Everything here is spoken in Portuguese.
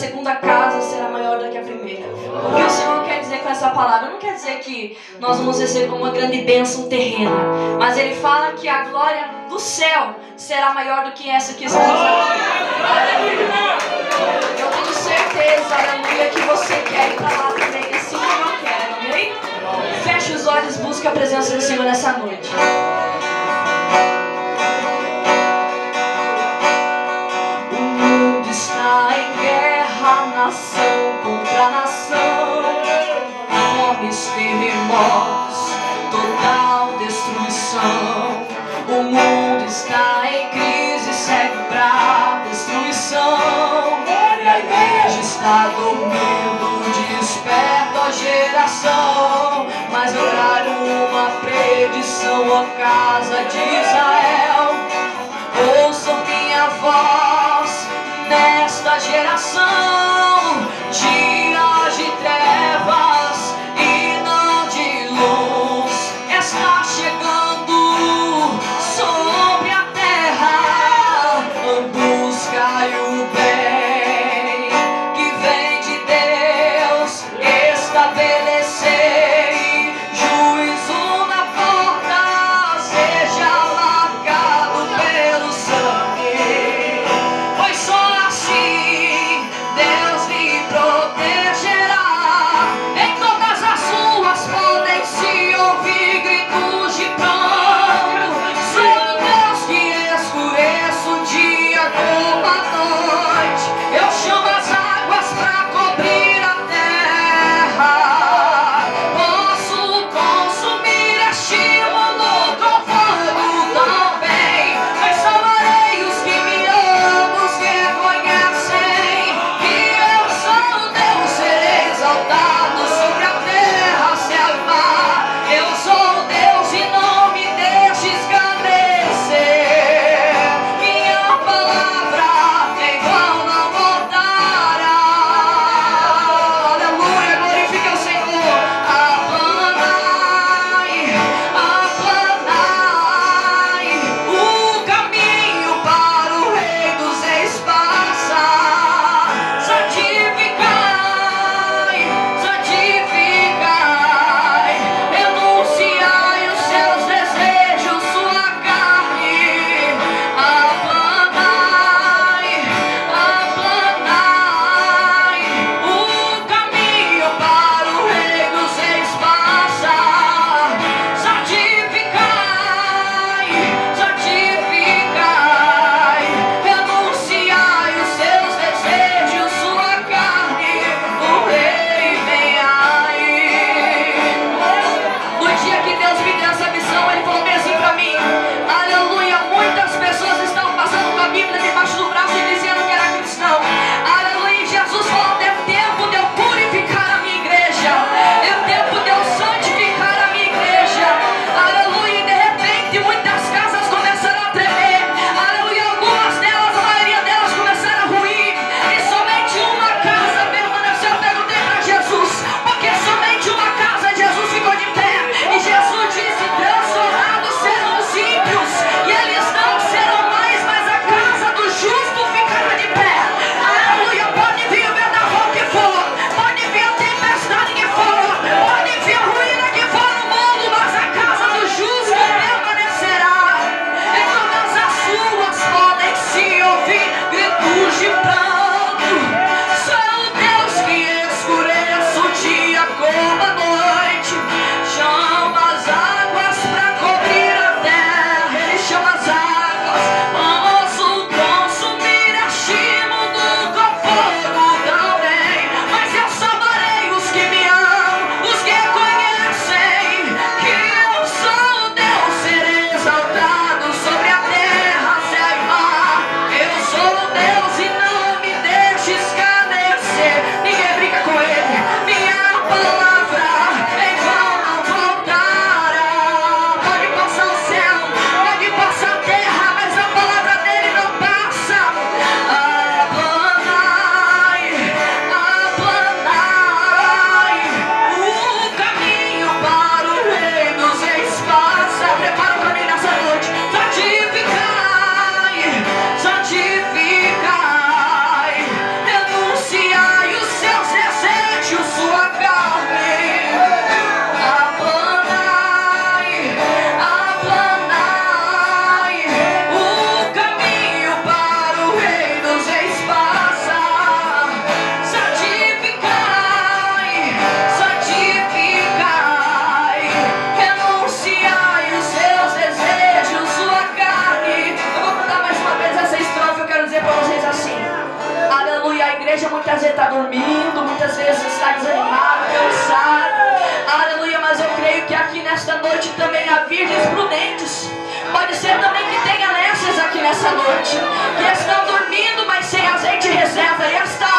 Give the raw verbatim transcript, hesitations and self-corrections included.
segunda casa será maior do que a primeira. O que o Senhor quer dizer com essa palavra? Não quer dizer que nós vamos receber uma grande bênção terrena, mas Ele fala que a glória do céu será maior do que essa que estamos aqui. Eu tenho certeza, aleluia, que você quer ir para lá também, assim como eu quero, amém? Feche os olhos, busque a presença do Senhor nessa noite. O mundo está em guerra, nação contra nação, fomes, terremotos, total destruição. O mundo está em crise, segue pra destruição. E a igreja está dormindo, desperta a geração. Mas eu trago uma predição, ó casa de Israel. Ouçam minha voz nesta geração. Dias de trevas e não de luz está chegando sobre a terra. Buscai o bem que vem de Deus, estabelecei juízo na porta, seja marcado pelo sangue, pois só assim Deus me protege. igreja muitas vezes está dormindo, muitas vezes está desanimado, cansado. Aleluia, mas eu creio que aqui nesta noite também há virgens prudentes. Pode ser também que tenha nessas aqui nessa noite, que estão dormindo, mas sem azeite reserva, e esta